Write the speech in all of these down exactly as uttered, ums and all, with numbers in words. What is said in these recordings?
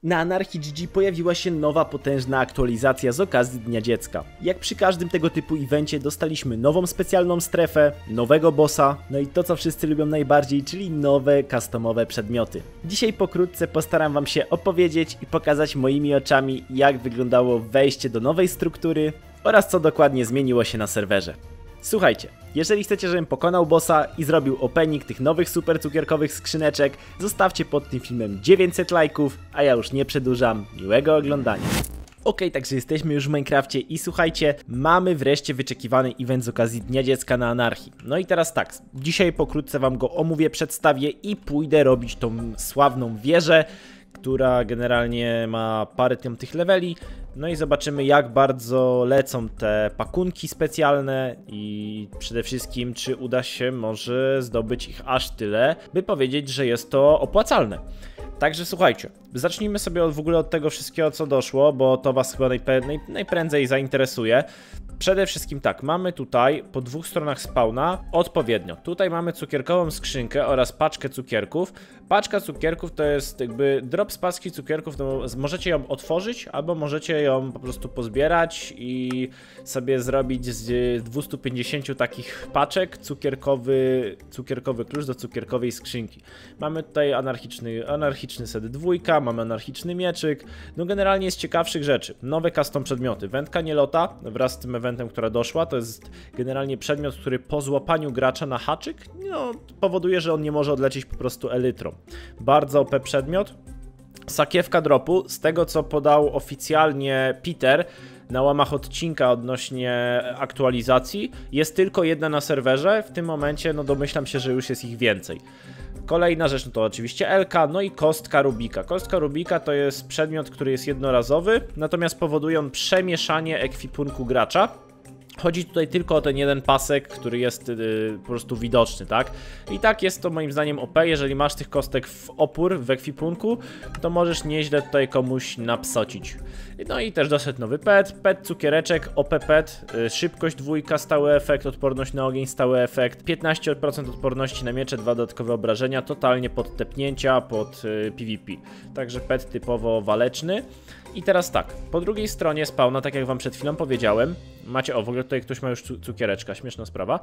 Na Anarchii G G pojawiła się nowa potężna aktualizacja z okazji Dnia Dziecka. Jak przy każdym tego typu evencie dostaliśmy nową specjalną strefę, nowego bossa, no i to co wszyscy lubią najbardziej, czyli nowe customowe przedmioty. Dzisiaj pokrótce postaram wam się opowiedzieć i pokazać moimi oczami, jak wyglądało wejście do nowej struktury oraz co dokładnie zmieniło się na serwerze. Słuchajcie, jeżeli chcecie, żebym pokonał bossa i zrobił opening tych nowych super cukierkowych skrzyneczek, zostawcie pod tym filmem dziewięćset lajków, a ja już nie przedłużam, miłego oglądania. Ok, także jesteśmy już w Minecrafcie i słuchajcie, mamy wreszcie wyczekiwany event z okazji Dnia Dziecka na Anarchii. No i teraz tak, dzisiaj pokrótce wam go omówię, przedstawię i pójdę robić tą sławną wieżę, która generalnie ma parę tam tych leveli. No i zobaczymy, jak bardzo lecą te pakunki specjalne i przede wszystkim, czy uda się może zdobyć ich aż tyle, by powiedzieć, że jest to opłacalne. Także słuchajcie, zacznijmy sobie od, w ogóle od tego wszystkiego, co doszło, bo to was chyba najpre, naj, najprędzej zainteresuje. Przede wszystkim tak, mamy tutaj po dwóch stronach spawna odpowiednio. Tutaj mamy cukierkową skrzynkę oraz paczkę cukierków. Paczka cukierków to jest jakby drop z paczki cukierków, no, możecie ją otworzyć albo możecie ją po prostu pozbierać i sobie zrobić z dwustu pięćdziesięciu takich paczek cukierkowy, cukierkowy klucz do cukierkowej skrzynki. Mamy tutaj anarchiczny, anarchiczny set dwójka, mamy anarchiczny mieczyk, no generalnie z ciekawszych rzeczy. Nowe custom przedmioty, wędka nielota wraz z tym eventem, która doszła, to jest generalnie przedmiot, który po złapaniu gracza na haczyk, no, powoduje, że on nie może odlecieć po prostu elytrą. Bardzo O P przedmiot. Sakiewka dropu, z tego co podał oficjalnie Peter na łamach odcinka odnośnie aktualizacji, jest tylko jedna na serwerze, w tym momencie no domyślam się, że już jest ich więcej. Kolejna rzecz no to oczywiście Elka, no i kostka Rubika. Kostka Rubika to jest przedmiot, który jest jednorazowy, natomiast powoduje on przemieszanie ekwipunku gracza. Chodzi tutaj tylko o ten jeden pasek, który jest yy, po prostu widoczny, tak? I tak jest to moim zdaniem O P, jeżeli masz tych kostek w opór w ekwipunku, to możesz nieźle tutaj komuś napsocić. No i też doszedł nowy pet, pet cukiereczek, O P pet, yy, szybkość dwójka, stały efekt, odporność na ogień, stały efekt, piętnaście procent odporności na miecze, dwa dodatkowe obrażenia, totalnie pod tepnięcia, pod yy, PvP. Także pet typowo waleczny. I teraz tak, po drugiej stronie spawna, tak jak wam przed chwilą powiedziałem, macie, o w ogóle tutaj ktoś ma już cukiereczka, śmieszna sprawa,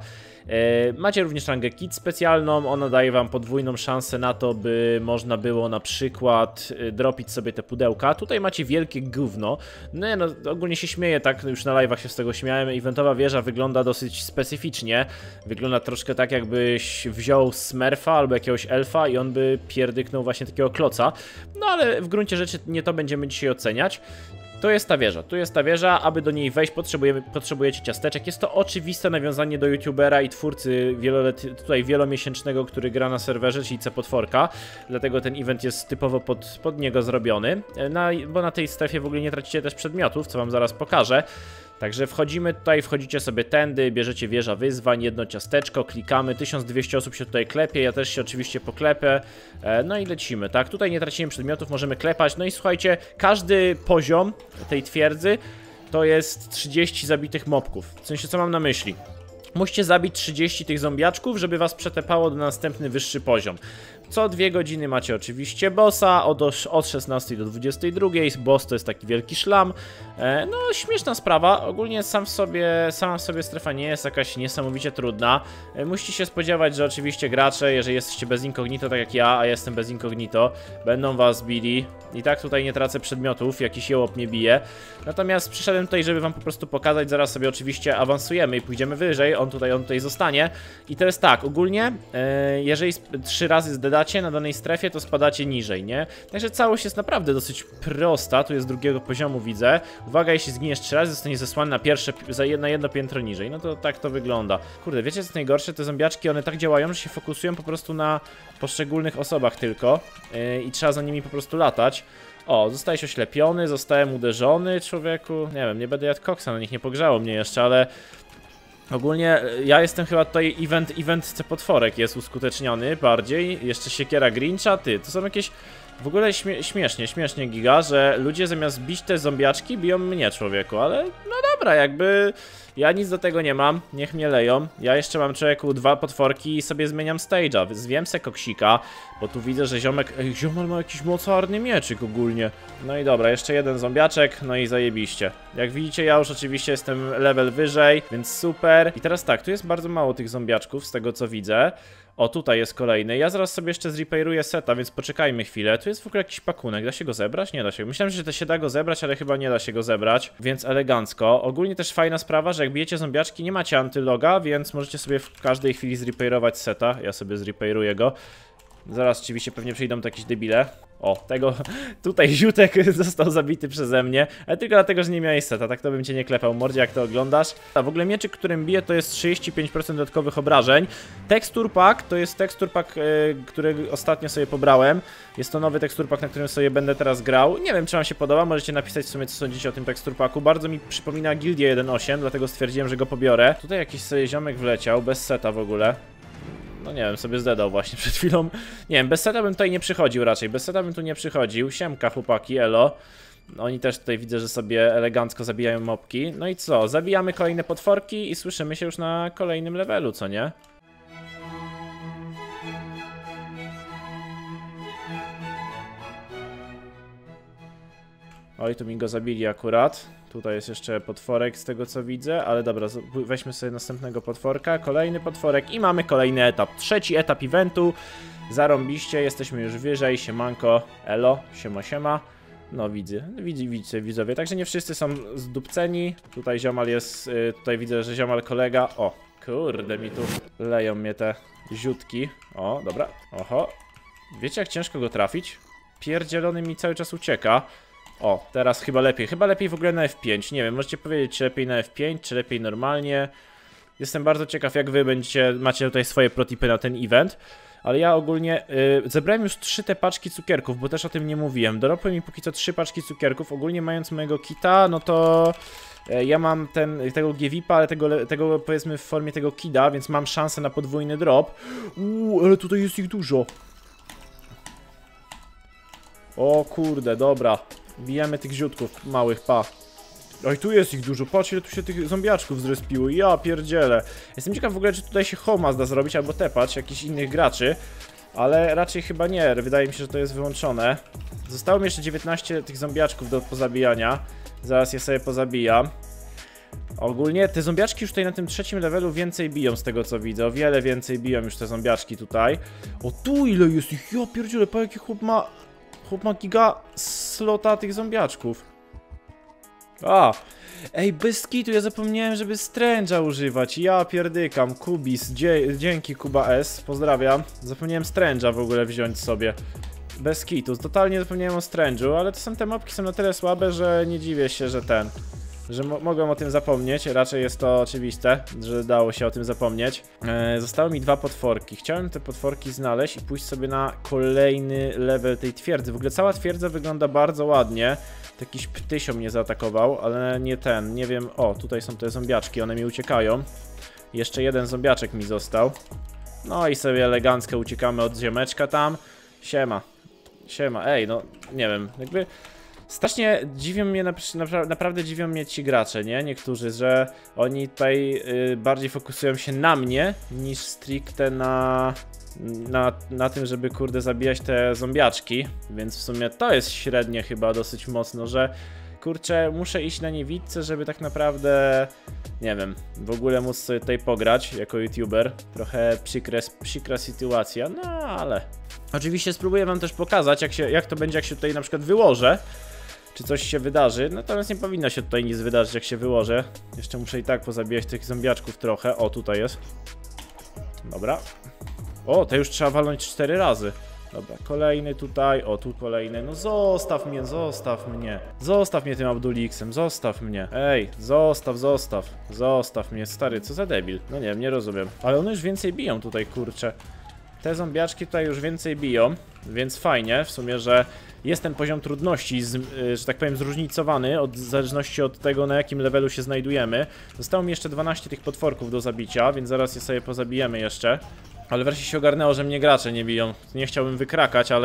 e, macie również rangę kit specjalną, ona daje wam podwójną szansę na to, by można było na przykład e, dropić sobie te pudełka. Tutaj macie wielkie gówno, no, no ogólnie się śmieję, tak, już na live'ach się z tego śmiałem, eventowa wieża wygląda dosyć specyficznie, wygląda troszkę tak jakbyś wziął Smurfa albo jakiegoś elfa i on by pierdyknął właśnie takiego kloca, no ale w gruncie rzeczy nie to będziemy dzisiaj oceniać. To jest ta wieża, tu jest ta wieża, aby do niej wejść potrzebujemy, potrzebujecie ciasteczek. Jest to oczywiste nawiązanie do youtubera i twórcy wielolet, tutaj wielomiesięcznego, który gra na serwerze, czyli Cepotworka. Dlatego ten event jest typowo pod, pod niego zrobiony, na, bo na tej strefie w ogóle nie tracicie też przedmiotów, co wam zaraz pokażę. Także wchodzimy tutaj, wchodzicie sobie tędy, bierzecie wieża wyzwań, jedno ciasteczko, klikamy, tysiąc dwieście osób się tutaj klepie, ja też się oczywiście poklepię, no i lecimy, tak? Tutaj nie tracimy przedmiotów, możemy klepać, no i słuchajcie, każdy poziom tej twierdzy to jest trzydzieści zabitych mobków, w sensie co mam na myśli? Musicie zabić trzydzieści tych zombiaczków, żeby was przetepało do następny wyższy poziom. Co dwie godziny macie oczywiście bossa, od, od szesnastej do dwudziestej drugiej, boss to jest taki wielki szlam. E, no śmieszna sprawa, ogólnie sam w sobie, sama w sobie strefa nie jest jakaś niesamowicie trudna. E, musicie się spodziewać, że oczywiście gracze, jeżeli jesteście bez incognito, tak jak ja, a jestem bez incognito, będą was bili. I tak tutaj nie tracę przedmiotów, jakiś jełop mnie bije. Natomiast przyszedłem tutaj, żeby wam po prostu pokazać, zaraz sobie oczywiście awansujemy i pójdziemy wyżej, on tutaj, on tutaj zostanie. I to jest tak, ogólnie, e, jeżeli trzy razy zdedacie na danej strefie, to spadacie niżej, nie? Także całość jest naprawdę dosyć prosta, tu jest drugiego poziomu, widzę. Uwaga, jeśli zginiesz trzy razy, zostanie zesłany na pierwsze, za jedno, jedno piętro niżej. No to tak to wygląda. Kurde, wiecie co jest najgorsze? Te zombiaczki, one tak działają, że się fokusują po prostu na poszczególnych osobach tylko yy, i trzeba za nimi po prostu latać. O, zostałeś oślepiony, zostałem uderzony, człowieku. Nie wiem, nie będę jadł koksa, na nich nie pogrzało mnie jeszcze, ale ogólnie ja jestem chyba tutaj event, event Cepotworek jest uskuteczniony bardziej. Jeszcze siekiera Grincha, ty, to są jakieś W ogóle śmie śmiesznie, śmiesznie giga, że ludzie zamiast bić te zombiaczki biją mnie, człowieku, ale no dobra, jakby ja nic do tego nie mam, niech mnie leją. Ja jeszcze mam, człowieku, dwa potworki i sobie zmieniam stage'a, zwiem se koksika, bo tu widzę, że ziomek, ej, ziomal ma jakiś mocarny mieczyk ogólnie. No i dobra, jeszcze jeden zombiaczek, no i zajebiście. Jak widzicie, ja już oczywiście jestem level wyżej, więc super. I teraz tak, tu jest bardzo mało tych zombiaczków, z tego co widzę. O, tutaj jest kolejny. Ja zaraz sobie jeszcze zrepairuję seta, więc poczekajmy chwilę. Tu jest w ogóle jakiś pakunek. Da się go zebrać? Nie da się. Myślałem, że to się da go zebrać, ale chyba nie da się go zebrać. Więc elegancko. Ogólnie też fajna sprawa, że jak bijecie zombiaczki, nie macie antyloga, więc możecie sobie w każdej chwili zrepairować seta. Ja sobie zrepairuję go. Zaraz oczywiście pewnie przyjdą to jakieś debile. O, tego tutaj ziutek został zabity przeze mnie, ale tylko dlatego, że nie miałeś seta, tak to bym cię nie klepał, mordzie, jak to oglądasz. A w ogóle mieczyk, którym bije, to jest trzydzieści pięć procent dodatkowych obrażeń. Texture Pack to jest Texture Pack, yy, który ostatnio sobie pobrałem. Jest to nowy Texture Pack, na którym sobie będę teraz grał. Nie wiem, czy wam się podoba, możecie napisać w sumie, co sądzicie o tym Texture Packu. Bardzo mi przypomina Gildię jeden osiem, dlatego stwierdziłem, że go pobiorę. Tutaj jakiś sobie ziomek wleciał, bez seta w ogóle. No nie wiem, sobie zdedał właśnie przed chwilą. Nie wiem, bez seta bym tutaj nie przychodził raczej. Bez seta bym tu nie przychodził. Siemka, chłopaki, elo. Oni też tutaj widzę, że sobie elegancko zabijają mopki. No i co? Zabijamy kolejne potworki i słyszymy się już na kolejnym levelu, co nie? Oj, tu mi go zabili akurat. Tutaj jest jeszcze potworek z tego co widzę, ale dobra, weźmy sobie następnego potworka, kolejny potworek i mamy kolejny etap. Trzeci etap eventu. Zarąbiście, jesteśmy już wyżej, siemanko, elo, siema siema. No widzę, widzę, widzę widzowie, także nie wszyscy są zdupceni. Tutaj ziomal jest, tutaj widzę, że ziomal kolega. O, kurde, mi tu leją mnie te ziutki. O, dobra, oho. Wiecie jak ciężko go trafić? Pierdzielony mi cały czas ucieka. O, teraz chyba lepiej. Chyba lepiej w ogóle na F pięć. Nie wiem, możecie powiedzieć, czy lepiej na F pięć, czy lepiej normalnie. Jestem bardzo ciekaw, jak wy będziecie, macie tutaj swoje protipy na ten event. Ale ja ogólnie yy, zebrałem już trzy te paczki cukierków, bo też o tym nie mówiłem. Doropły mi póki co trzy paczki cukierków. Ogólnie mając mojego kita, no to yy, ja mam ten, tego G V I P-a, ale tego, tego powiedzmy w formie tego kida, więc mam szansę na podwójny drop. Uuu, ale tutaj jest ich dużo. O kurde, dobra. Bijemy tych ziutków małych, pa. Oj, tu jest ich dużo, patrz ile tu się tych zombiaczków zrespiło, ja pierdzielę. Jestem ciekaw w ogóle, czy tutaj się homa da zrobić, albo tepać jakichś innych graczy. Ale raczej chyba nie, wydaje mi się, że to jest wyłączone. Zostało mi jeszcze dziewiętnaście tych zombiaczków do pozabijania. Zaraz je sobie pozabijam. Ogólnie te zombiaczki już tutaj na tym trzecim levelu więcej biją z tego co widzę. O wiele więcej biją już te zombiaczki tutaj. O tu ile jest ich, ja pierdzielę, pa jaki chłop ma... Chłop ma giga slota tych zombiaczków. A, ej, bez kitu, ja zapomniałem, żeby Strange'a używać. Ja pierdykam, Kubis, dzie dzięki Kuba S, pozdrawiam. Zapomniałem Strange'a w ogóle wziąć sobie. Bez kitu, totalnie zapomniałem o Strange'u, ale to są te mopki są na tyle słabe, że nie dziwię się, że ten... Że mo mogłem o tym zapomnieć, raczej jest to oczywiste, że dało się o tym zapomnieć. Eee, zostały mi dwa potworki. Chciałem te potworki znaleźć i pójść sobie na kolejny level tej twierdzy. W ogóle cała twierdza wygląda bardzo ładnie. Jakiś ptysio mnie zaatakował, ale nie ten, nie wiem. O, tutaj są te zombiaczki, one mi uciekają. Jeszcze jeden zombiaczek mi został. No i sobie elegancko uciekamy od ziomeczka tam. Siema. Siema, ej, no nie wiem, jakby... Strasznie dziwią mnie, napra naprawdę dziwią mnie ci gracze, nie? Niektórzy, że oni tutaj y, bardziej fokusują się na mnie, niż stricte na, na, na tym, żeby kurde zabijać te zombiaczki. Więc w sumie to jest średnie chyba dosyć mocno, że kurczę, muszę iść na niewidce, żeby tak naprawdę, nie wiem, w ogóle móc sobie tutaj pograć jako youtuber. Trochę przykre, przykra sytuacja, no ale... Oczywiście spróbuję wam też pokazać, jak, się, jak to będzie, jak się tutaj na przykład wyłożę. Czy coś się wydarzy, natomiast nie powinno się tutaj nic wydarzyć, jak się wyłożę. Jeszcze muszę i tak pozabijać tych zombiaczków trochę. O, tutaj jest. Dobra. O, to już trzeba walnąć cztery razy. Dobra, kolejny tutaj, o tu kolejny. No zostaw mnie, zostaw mnie. Zostaw mnie tym Abduliksem, zostaw mnie. Ej, zostaw, zostaw. Zostaw mnie, stary, co za debil. No nie wiem, nie rozumiem. Ale one już więcej biją tutaj, kurczę. Te zombiaczki tutaj już więcej biją, więc fajnie w sumie, że jest ten poziom trudności, z, że tak powiem, zróżnicowany od, w zależności od tego, na jakim levelu się znajdujemy. Zostało mi jeszcze dwanaście tych potworków do zabicia, więc zaraz je sobie pozabijemy jeszcze. Ale wreszcie się ogarnęło, że mnie gracze nie biją. Nie chciałbym wykrakać, ale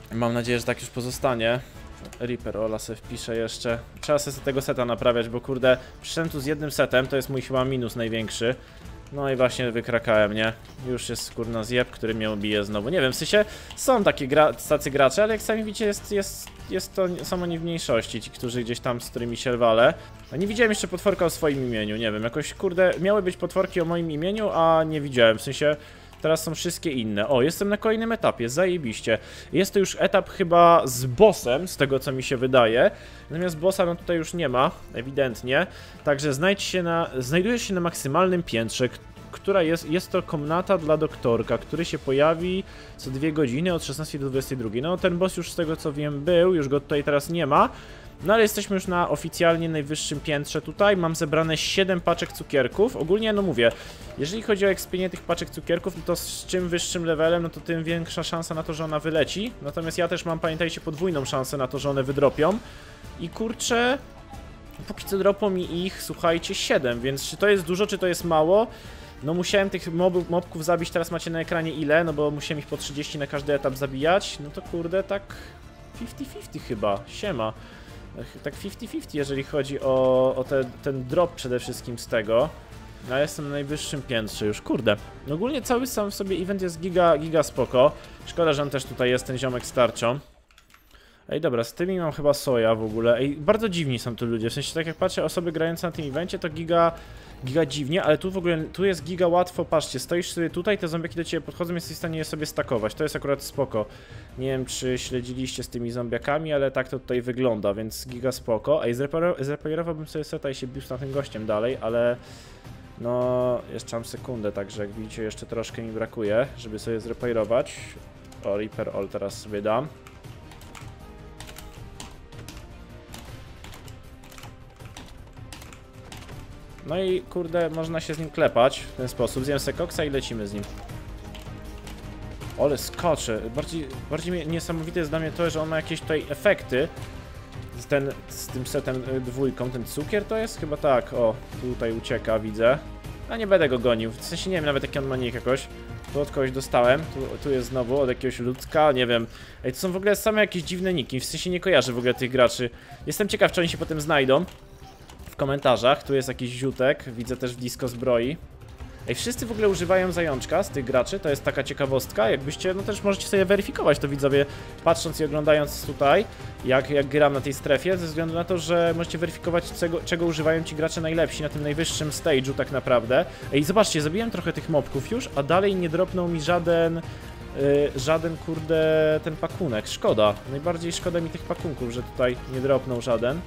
Mam nadzieję, że tak już pozostanie. Reaper Ola sobie wpiszę jeszcze. Trzeba sobie tego seta naprawiać, bo kurde, przyszedłem tu z jednym setem, to jest mój chyba minus największy. No i właśnie wykrakałem, nie? Już jest kurna zjeb, który mnie bije znowu. Nie wiem, w sensie są takie gra tacy gracze, ale jak sami widzicie, jest, jest, jest to są oni w mniejszości, ci, którzy gdzieś tam, z którymi się walę. A nie widziałem jeszcze potworka o swoim imieniu, nie wiem, jakoś kurde, miały być potworki o moim imieniu, a nie widziałem, w sensie teraz są wszystkie inne. O, jestem na kolejnym etapie, zajebiście. Jest to już etap chyba z bossem, z tego co mi się wydaje. Natomiast bossa no tutaj już nie ma, ewidentnie. Także znajdź się na, znajdujesz się na maksymalnym piętrze, która jest, jest to komnata dla doktorka, który się pojawi co dwie godziny od szesnastej do dwudziestej drugiej. No ten boss już z tego co wiem był, już go tutaj teraz nie ma. No ale jesteśmy już na oficjalnie najwyższym piętrze tutaj, mam zebrane siedem paczek cukierków. Ogólnie no mówię, jeżeli chodzi o ekspienie tych paczek cukierków, no to z czym wyższym levelem, no to tym większa szansa na to, że ona wyleci. Natomiast ja też mam, pamiętajcie, podwójną szansę na to, że one wydropią. I kurczę, póki co dropą mi ich, słuchajcie, siedem, więc czy to jest dużo, czy to jest mało? No musiałem tych mob mobków zabić, teraz macie na ekranie ile, no bo musiałem ich po trzydzieści na każdy etap zabijać. No to kurde, tak fifty fifty chyba, siema. Tak fifty fifty, jeżeli chodzi o, o te, ten drop przede wszystkim z tego. No ja jestem na najwyższym piętrze już, kurde. No ogólnie cały sam w sobie event jest giga, giga spoko. Szkoda, że on też tutaj jest, ten ziomek z tarczą. Ej, dobra, z tymi mam chyba soja w ogóle. Ej, bardzo dziwni są tu ludzie, w sensie tak jak patrzę osoby grające na tym evencie, to giga... Giga dziwnie, ale tu w ogóle, tu jest giga łatwo, patrzcie, stoisz sobie tutaj, te zombiaki do ciebie podchodzą, jesteś w stanie je sobie stakować, to jest akurat spoko. Nie wiem, czy śledziliście z tymi zombiakami, ale tak to tutaj wygląda, więc giga spoko. Ej, zreparowałbym sobie seta i się bił z tym gościem dalej, ale... No, jeszcze mam sekundę, także jak widzicie, jeszcze troszkę mi brakuje, żeby sobie zreparować. O, Reaper All teraz sobie dam. No i kurde, można się z nim klepać w ten sposób. Zjem se koksa i lecimy z nim. Ale skacze. Bardziej, bardziej niesamowite jest dla mnie to, że on ma jakieś tutaj efekty. Z, ten, z tym setem dwójką. Ten cukier to jest? Chyba tak. O, tutaj ucieka, widzę. A nie będę go gonił. W sensie nie wiem nawet jaki on ma nick jakoś. Tu od kogoś dostałem. Tu, tu jest znowu od jakiegoś ludzka. Nie wiem. Ej, to są w ogóle same jakieś dziwne niki. W sensie nie kojarzę w ogóle tych graczy. Jestem ciekaw, czy oni się potem znajdą w komentarzach. Tu jest jakiś ziutek, widzę też w disco zbroi. Ej, wszyscy w ogóle używają zajączka z tych graczy, to jest taka ciekawostka, jakbyście, no też możecie sobie weryfikować to, widzowie, patrząc i oglądając tutaj, jak, jak gram na tej strefie, ze względu na to, że możecie weryfikować, czego, czego używają ci gracze najlepsi na tym najwyższym stage'u tak naprawdę. Ej, zobaczcie, zabiłem trochę tych mobków już, a dalej nie dropnął mi żaden, yy, żaden, kurde, ten pakunek, szkoda. Najbardziej szkoda mi tych pakunków, że tutaj nie dropnął żaden.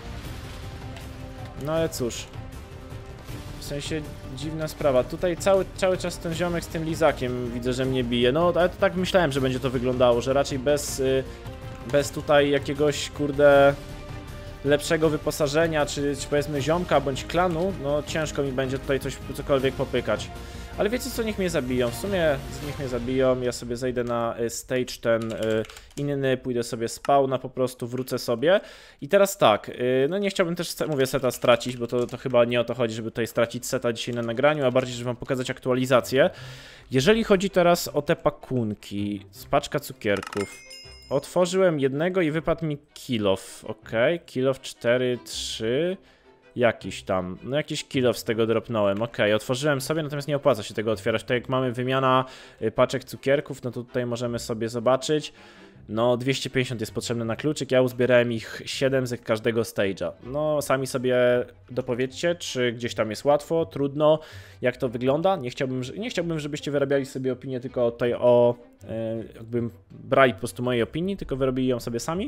No ale cóż, w sensie dziwna sprawa. Tutaj cały, cały czas ten ziomek z tym lizakiem widzę, że mnie bije. No ale to tak myślałem, że będzie to wyglądało, że raczej bez, y, bez tutaj jakiegoś kurde lepszego wyposażenia, czy, czy powiedzmy ziomka bądź klanu, no ciężko mi będzie tutaj coś cokolwiek popykać. Ale wiecie co, niech mnie zabiją, w sumie niech mnie zabiją, ja sobie zejdę na stage ten y, inny, pójdę sobie spawna, po prostu wrócę sobie. I teraz tak, y, no nie chciałbym też, mówię, seta stracić, bo to, to chyba nie o to chodzi, żeby tutaj stracić seta dzisiaj na nagraniu, a bardziej, żeby wam pokazać aktualizację. Jeżeli chodzi teraz o te pakunki, z paczka cukierków, otworzyłem jednego i wypadł mi kilof, ok, kilof cztery, trzy... Jakiś tam, no jakiś kilof z tego dropnąłem, ok, otworzyłem sobie, natomiast nie opłaca się tego otwierać, tak jak mamy wymiana paczek cukierków, no to tutaj możemy sobie zobaczyć, no dwieście pięćdziesiąt jest potrzebne na kluczyk, ja uzbierałem ich siedem z każdego stage'a, no sami sobie dopowiedzcie, czy gdzieś tam jest łatwo, trudno, jak to wygląda, nie chciałbym, nie chciałbym żebyście wyrabiali sobie opinię tylko tutaj o, jakbym brali po prostu mojej opinii, tylko wyrobili ją sobie sami.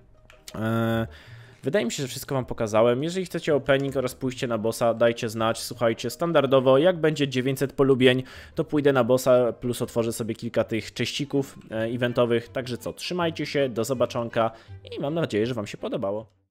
Wydaje mi się, że wszystko wam pokazałem. Jeżeli chcecie opening oraz pójście na bossa, dajcie znać. Słuchajcie, standardowo jak będzie dziewięćset polubień, to pójdę na bossa, plus otworzę sobie kilka tych czyścików eventowych. Także co, trzymajcie się, do zobaczonka i mam nadzieję, że wam się podobało.